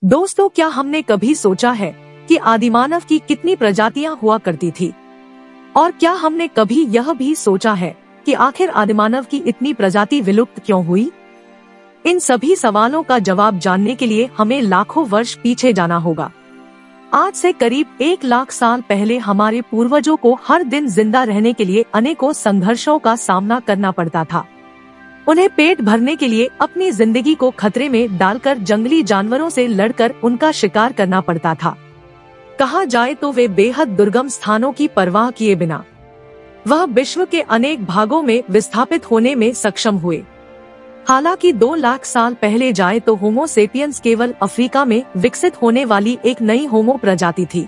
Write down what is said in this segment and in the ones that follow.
दोस्तों, क्या हमने कभी सोचा है कि आदिमानव की कितनी प्रजातियां हुआ करती थी? और क्या हमने कभी यह भी सोचा है कि आखिर आदिमानव की इतनी प्रजाति विलुप्त क्यों हुई? इन सभी सवालों का जवाब जानने के लिए हमें लाखों वर्ष पीछे जाना होगा। आज से करीब 1 लाख साल पहले हमारे पूर्वजों को हर दिन जिंदा रहने के लिए अनेकों संघर्षों का सामना करना पड़ता था। उन्हें पेट भरने के लिए अपनी जिंदगी को खतरे में डालकर जंगली जानवरों से लड़कर उनका शिकार करना पड़ता था। कहा जाए तो वे बेहद दुर्गम स्थानों की परवाह किए बिना वह विश्व के अनेक भागों में विस्थापित होने में सक्षम हुए। हालांकि 2 लाख साल पहले जाए तो होमो सेपियंस केवल अफ्रीका में विकसित होने वाली एक नई होमो प्रजाति थी,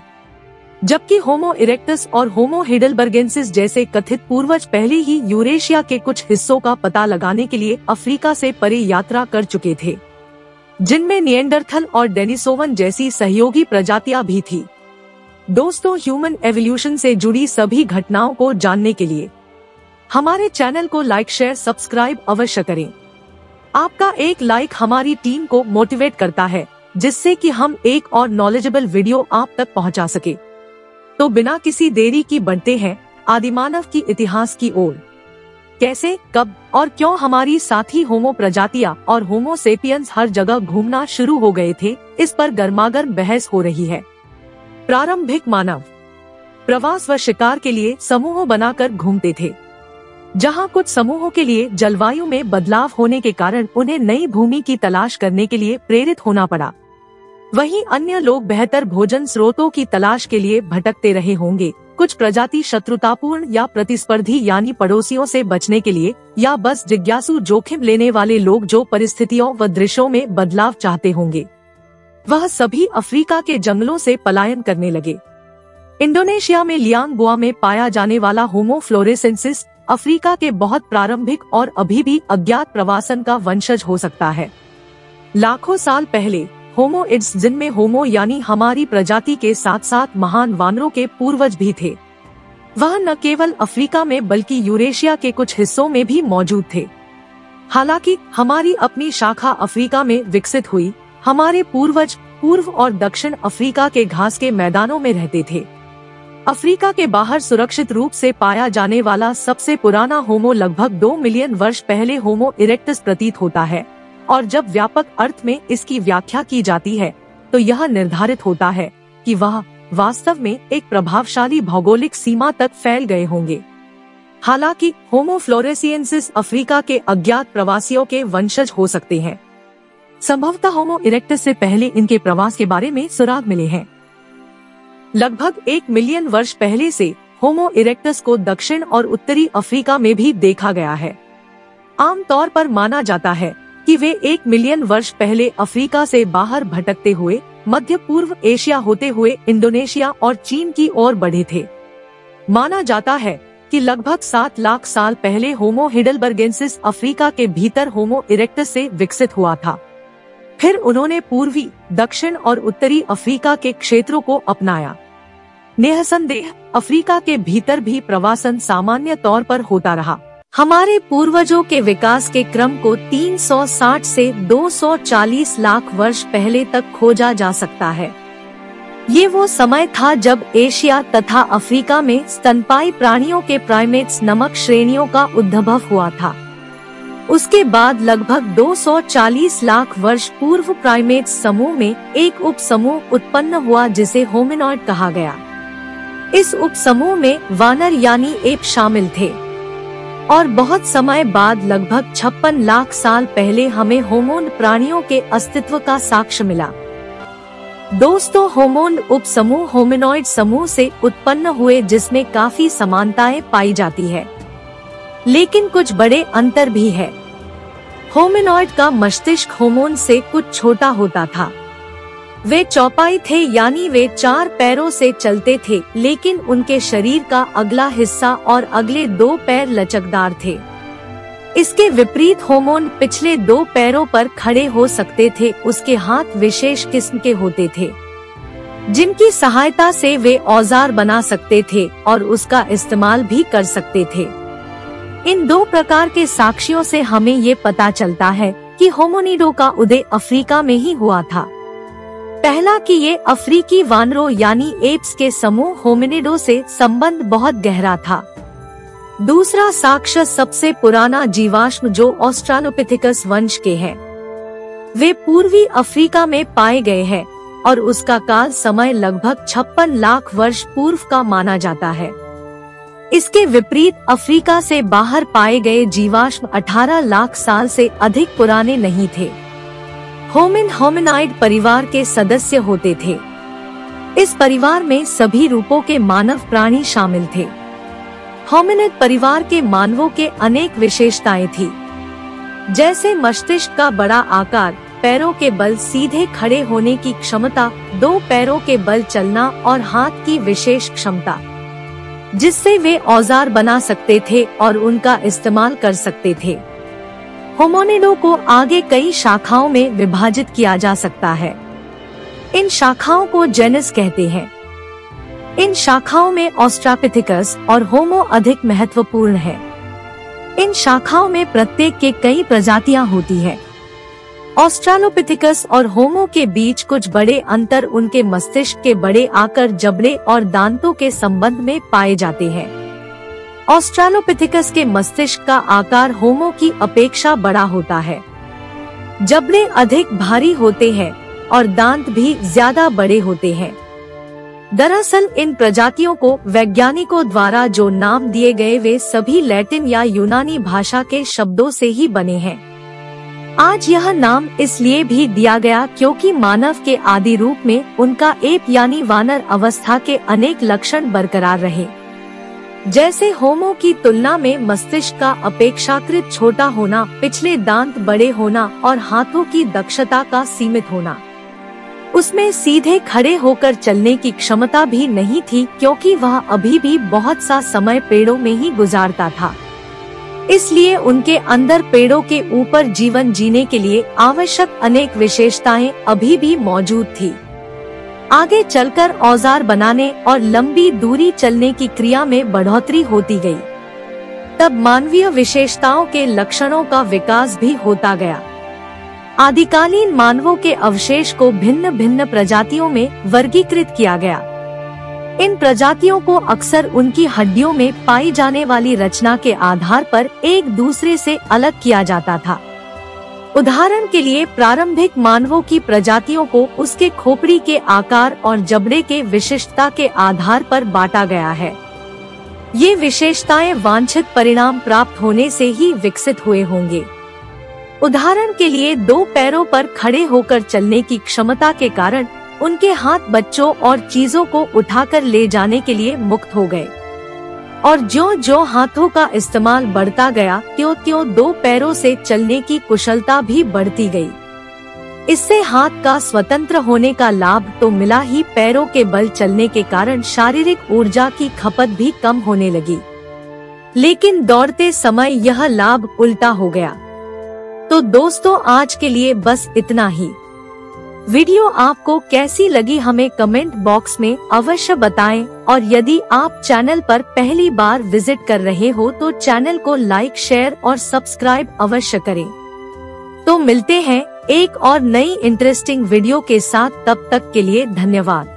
जबकि होमो इरेक्टस और होमो हेडलबर्गेंसिस जैसे कथित पूर्वज पहले ही यूरेशिया के कुछ हिस्सों का पता लगाने के लिए अफ्रीका से परे यात्रा कर चुके थे, जिनमें निएंडरथल और डेनिसोवन जैसी सहयोगी प्रजातियां भी थी। दोस्तों, ह्यूमन एवोल्यूशन से जुड़ी सभी घटनाओं को जानने के लिए हमारे चैनल को लाइक, शेयर, सब्सक्राइब अवश्य करें। आपका एक लाइक हमारी टीम को मोटिवेट करता है, जिससे कि हम एक और नॉलेजेबल वीडियो आप तक पहुंचा सके। तो बिना किसी देरी की बढ़ते हैं आदिमानव की इतिहास की ओर। कैसे, कब और क्यों हमारी साथी होमो प्रजातियां और होमो सेपियंस हर जगह घूमना शुरू हो गए थे, इस पर गर्मागर्म बहस हो रही है। प्रारंभिक मानव प्रवास व शिकार के लिए समूह बनाकर घूमते थे, जहां कुछ समूहों के लिए जलवायु में बदलाव होने के कारण उन्हें नई भूमि की तलाश करने के लिए प्रेरित होना पड़ा। वहीं अन्य लोग बेहतर भोजन स्रोतों की तलाश के लिए भटकते रहे होंगे। कुछ प्रजाति शत्रुतापूर्ण या प्रतिस्पर्धी यानी पड़ोसियों से बचने के लिए, या बस जिज्ञासु जोखिम लेने वाले लोग जो परिस्थितियों व दृश्यों में बदलाव चाहते होंगे। वह सभी अफ्रीका के जंगलों से पलायन करने लगे। इंडोनेशिया में लियांगबोआ में पाया जाने वाला होमो फ्लोरेसेंसिस अफ्रीका के बहुत प्रारंभिक और अभी भी अज्ञात प्रवासन का वंशज हो सकता है। लाखों साल पहले होमो इड्स, जिनमें होमो यानी हमारी प्रजाति के साथ साथ महान वानरों के पूर्वज भी थे, वह न केवल अफ्रीका में बल्कि यूरेशिया के कुछ हिस्सों में भी मौजूद थे। हालांकि हमारी अपनी शाखा अफ्रीका में विकसित हुई। हमारे पूर्वज पूर्व और दक्षिण अफ्रीका के घास के मैदानों में रहते थे। अफ्रीका के बाहर सुरक्षित रूप से पाया जाने वाला सबसे पुराना होमो लगभग 2 मिलियन वर्ष पहले होमो इरेक्टस प्रतीत होता है, और जब व्यापक अर्थ में इसकी व्याख्या की जाती है तो यह निर्धारित होता है कि वह वास्तव में एक प्रभावशाली भौगोलिक सीमा तक फैल गए होंगे। हालांकि होमो फ्लोरेसिएंसिस अफ्रीका के अज्ञात प्रवासियों के वंशज हो सकते हैं। संभवतः होमो इरेक्टस से पहले इनके प्रवास के बारे में सुराग मिले हैं। लगभग 1 मिलियन वर्ष पहले से होमो इरेक्टस को दक्षिण और उत्तरी अफ्रीका में भी देखा गया है। आमतौर पर माना जाता है कि वे 1 मिलियन वर्ष पहले अफ्रीका से बाहर भटकते हुए मध्य पूर्व एशिया होते हुए इंडोनेशिया और चीन की ओर बढ़े थे। माना जाता है कि लगभग 7 लाख साल पहले होमो हेडलबर्गेंसिस अफ्रीका के भीतर होमो इरेक्टस से विकसित हुआ था। फिर उन्होंने पूर्वी, दक्षिण और उत्तरी अफ्रीका के क्षेत्रों को अपनाया। निःसंदेह अफ्रीका के भीतर भी प्रवासन सामान्य तौर पर होता रहा। हमारे पूर्वजों के विकास के क्रम को 360 से 240 लाख वर्ष पहले तक खोजा जा सकता है। ये वो समय था जब एशिया तथा अफ्रीका में स्तनपायी प्राणियों के प्राइमेट्स नामक श्रेणियों का उद्भव हुआ था। उसके बाद लगभग 240 लाख वर्ष पूर्व प्राइमेट्स समूह में एक उप समूह उत्पन्न हुआ जिसे होमिनॉइड कहा गया। इस उप समूह में वानर यानी एप शामिल थे, और बहुत समय बाद लगभग 56 लाख साल पहले हमें होमोन प्राणियों के अस्तित्व का साक्ष्य मिला। दोस्तों, होमोन उप समूह होमिनॉइड समूह से उत्पन्न हुए, जिसमें काफी समानताएं पाई जाती है, लेकिन कुछ बड़े अंतर भी है। होमिनॉइड का मस्तिष्क होमोन से कुछ छोटा होता था। वे चौपाई थे, यानी वे 4 पैरों से चलते थे, लेकिन उनके शरीर का अगला हिस्सा और अगले 2 पैर लचकदार थे। इसके विपरीत होमोन पिछले 2 पैरों पर खड़े हो सकते थे। उसके हाथ विशेष किस्म के होते थे, जिनकी सहायता से वे औजार बना सकते थे और उसका इस्तेमाल भी कर सकते थे। इन 2 प्रकार के साक्ष्यों से हमें ये पता चलता है कि होमोनिडो का उदय अफ्रीका में ही हुआ था। पहला कि ये अफ्रीकी वानरों यानी एप्स के समूह होमिनिडो से संबंध बहुत गहरा था। दूसरा साक्ष्य सबसे पुराना जीवाश्म जो ऑस्ट्रालोपिथेकस वंश के हैं, वे पूर्वी अफ्रीका में पाए गए हैं और उसका काल समय लगभग 56 लाख वर्ष पूर्व का माना जाता है। इसके विपरीत अफ्रीका से बाहर पाए गए जीवाश्म 18 लाख साल से अधिक पुराने नहीं थे। होमिन होमिनाइड परिवार के सदस्य होते थे। इस परिवार में सभी रूपों के मानव प्राणी शामिल थे। होमिनिड परिवार के मानवों के अनेक विशेषताएं थी, जैसे मस्तिष्क का बड़ा आकार, पैरों के बल सीधे खड़े होने की क्षमता, 2 पैरों के बल चलना और हाथ की विशेष क्षमता, जिससे वे औजार बना सकते थे और उनका इस्तेमाल कर सकते थे। होमिनिडो को आगे कई शाखाओं में विभाजित किया जा सकता है। इन शाखाओं को जेनस कहते हैं। इन शाखाओं में ऑस्ट्रालोपिथेकस और होमो अधिक महत्वपूर्ण है। इन शाखाओं में प्रत्येक के कई प्रजातियां होती है। ऑस्ट्रालोपिथेकस और होमो के बीच कुछ बड़े अंतर उनके मस्तिष्क के बड़े आकार, जबड़े और दांतों के संबंध में पाए जाते हैं। ऑस्ट्रालोपिथेकस के मस्तिष्क का आकार होमो की अपेक्षा बड़ा होता है, जबड़े अधिक भारी होते हैं और दांत भी ज्यादा बड़े होते हैं। दरअसल इन प्रजातियों को वैज्ञानिकों द्वारा जो नाम दिए गए वे सभी लैटिन या यूनानी भाषा के शब्दों से ही बने हैं। आज यह नाम इसलिए भी दिया गया क्योंकि मानव के आदि रूप में उनका एप यानी वानर अवस्था के अनेक लक्षण बरकरार रहे, जैसे होमो की तुलना में मस्तिष्क का अपेक्षाकृत छोटा होना, पिछले दांत बड़े होना और हाथों की दक्षता का सीमित होना। उसमें सीधे खड़े होकर चलने की क्षमता भी नहीं थी क्योंकि वह अभी भी बहुत सा समय पेड़ों में ही गुजारता था। इसलिए उनके अंदर पेड़ों के ऊपर जीवन जीने के लिए आवश्यक अनेक विशेषताएं अभी भी मौजूद थी। आगे चलकर औजार बनाने और लंबी दूरी चलने की क्रिया में बढ़ोतरी होती गई। तब मानवीय विशेषताओं के लक्षणों का विकास भी होता गया। आदिकालीन मानवों के अवशेष को भिन्न भिन्न प्रजातियों में वर्गीकृत किया गया। इन प्रजातियों को अक्सर उनकी हड्डियों में पाई जाने वाली रचना के आधार पर एक दूसरे से अलग किया जाता था। उदाहरण के लिए प्रारंभिक मानवों की प्रजातियों को उसके खोपड़ी के आकार और जबड़े के विशिष्टता के आधार पर बांटा गया है। ये विशेषताएं वांछित परिणाम प्राप्त होने से ही विकसित हुए होंगे। उदाहरण के लिए 2 पैरों पर खड़े होकर चलने की क्षमता के कारण उनके हाथ बच्चों और चीजों को उठाकर ले जाने के लिए मुक्त हो गए, और ज्यों-ज्यों हाथों का इस्तेमाल बढ़ता गया त्यों-त्यों 2 पैरों से चलने की कुशलता भी बढ़ती गई। इससे हाथ का स्वतंत्र होने का लाभ तो मिला ही, पैरों के बल चलने के कारण शारीरिक ऊर्जा की खपत भी कम होने लगी। लेकिन दौड़ते समय यह लाभ उल्टा हो गया। तो दोस्तों आज के लिए बस इतना ही। वीडियो आपको कैसी लगी हमें कमेंट बॉक्स में अवश्य बताएं, और यदि आप चैनल पर पहली बार विजिट कर रहे हो तो चैनल को लाइक, शेयर और सब्सक्राइब अवश्य करें। तो मिलते हैं एक और नई इंटरेस्टिंग वीडियो के साथ, तब तक के लिए धन्यवाद।